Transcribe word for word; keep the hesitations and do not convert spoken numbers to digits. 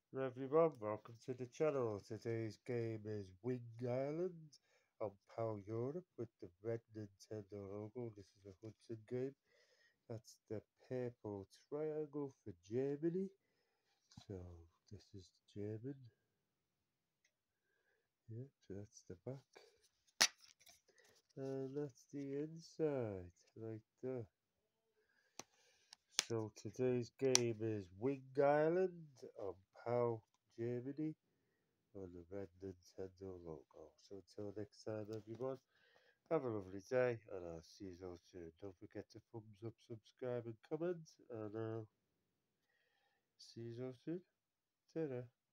Hello everyone, welcome to the channel. Today's game is Wing Island on PAL Europe with the red Nintendo logo. This is a Hudson game. That's the purple triangle for Germany. So this is German. Yep, that's the back. And that's the inside, like that. So today's game is Wing Island on PAL Germany on the red Nintendo logo. So until next time everyone, have a lovely day and I'll see you all soon. Don't forget to thumbs up, subscribe and comment and uh, see you all soon. Ta-da.